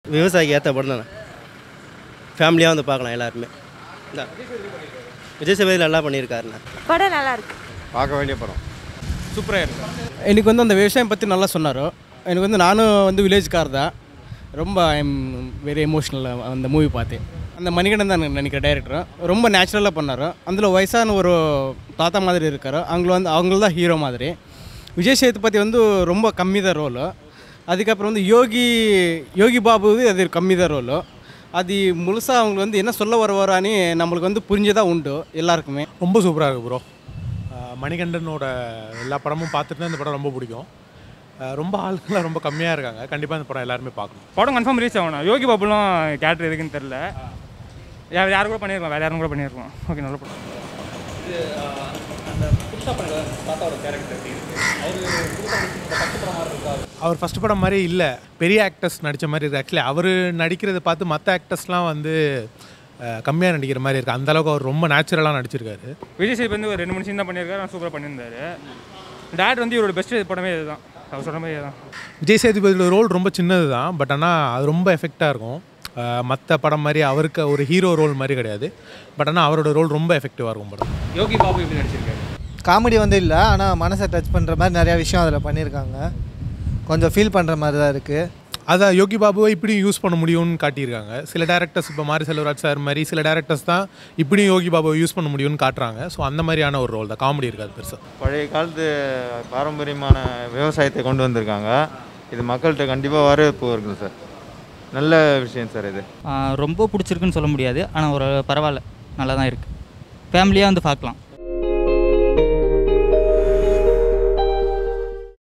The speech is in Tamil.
விவசாயிக்கு ஏற்ற படம் தானே, ஃபேமிலியாக வந்து பார்க்கலாம் எல்லாருமே. இந்த விஜய் சேதுபதி நல்லா பண்ணியிருக்காருண்ணா. படம் நல்லா இருக்கு, பார்க்க வேண்டிய படம், சூப்பராக இருக்குது. எனக்கு வந்து அந்த விவசாயம் பற்றி நல்லா சொன்னார். எனக்கு வந்து நானும் வந்து வில்லேஜ்கார் தான். ரொம்ப ஐஎம் வெரி எமோஷ்னலாக அந்த மூவி பார்த்தேன். அந்த மணிகண்டன் தான் நினைக்கிற டைரக்டர் ரொம்ப நேச்சுரலாக பண்ணார். அதில் வயசான ஒரு தாத்தா மாதிரி இருக்கார். அவங்கள தான் ஹீரோ மாதிரி. விஜய் சேதுபதி வந்து ரொம்ப கம்மி தான் ரோலு. அதுக்கப்புறம் வந்து யோகி பாபு அது கம்மி தான் ரோலு. அது முழுசாக அவங்க வந்து என்ன சொல்ல வருவாரான்னு நம்மளுக்கு வந்து புரிஞ்சதாக உண்டு எல்லாருக்குமே. ரொம்ப சூப்பராக இருக்குது ப்ரோ. மணிகண்டனோட எல்லா படமும் பார்த்துட்டு தான் இந்த படம் ரொம்ப பிடிக்கும். ரொம்ப ஆளுங்களாம் ரொம்ப கம்மியாக இருக்காங்க. கண்டிப்பாக இந்த படம் எல்லாருமே பார்க்கணும். படம் கன்ஃபார்ம் ரீச் ஆகணும். யோகி பாபுலாம் கேரக்டர் எதுக்குன்னு தெரில. யார் கூட பண்ணியிருக்கலாம், வேறு யாரும் கூட பண்ணியிருக்கலாம். ஓகே, நல்ல படம். அவர் ஃபஸ்ட் படம் மாதிரி இல்லை, பெரிய ஆக்டர்ஸ் நடித்த மாதிரி இருக்குது. ஆக்சுவலி அவர் நடிக்கிறத பார்த்து மற்ற ஆக்டர்ஸ்லாம் வந்து கம்மியாக நடிக்கிற மாதிரி இருக்குது. அந்தளவுக்கு அவர் ரொம்ப நேச்சுரலாக நடிச்சிருக்காரு. விஜய் சேதுபதி வந்து ஒரு 2 மணி சீன் தான் பண்ணியிருக்காரு. நான் சூப்பராக பண்ணியிருந்தாரு. டேரக்டர் வந்து இவரோட பெஸ்ட் படமே இதுதான். அவர் சொல்கிற மாதிரி தான். விஜய் சேதுபதியோட ரோல் ரொம்ப சின்னது தான், பட் ஆனால் அது ரொம்ப எஃபெக்டாக இருக்கும். மற்ற படம் மாதிரி அவருக்கு ஒரு ஹீரோ ரோல் மாதிரி கிடையாது, பட் ஆனால் அவரோட ரோல் ரொம்ப எஃபெக்டிவாக இருக்கும் படம். யோகி பாபு எப்படி நடிச்சிருக்காரு? காமெடி வந்து இல்லை, ஆனால் மனசை டச் பண்ணுற மாதிரி நிறையா விஷயம் அதில் பண்ணியிருக்காங்க. கொஞ்சம் ஃபீல் பண்ணுற மாதிரி தான் இருக்குது. அதான் யோகி பாபுவை இப்படியும் யூஸ் பண்ண முடியும்னு காட்டியிருக்காங்க. சில டேரக்டர்ஸ் இப்போ மாரி செல்வராஜ் சார் மாதிரி சில டேரக்டர்ஸ் தான் இப்படியும் யோகி பாபுவை யூஸ் பண்ண முடியும்னு காட்டுறாங்க. ஸோ அந்த மாதிரியான ஒரு ரோல் தான், காமெடி இருக்காது பெருசாக. பழைய காலத்து பாரம்பரியமான விவசாயத்தை கொண்டு வந்திருக்காங்க. இது மக்கள்கிட்ட கண்டிப்பாக வரவேற்பு இருக்குது சார். நல்ல விஷயம் சார் இது. ரொம்ப பிடிச்சிருக்குன்னு சொல்ல முடியாது, ஆனால் ஒரு பரவாயில்ல, நல்லா தான் இருக்குது. ஃபேமிலியாக வந்து பார்க்கலாம்.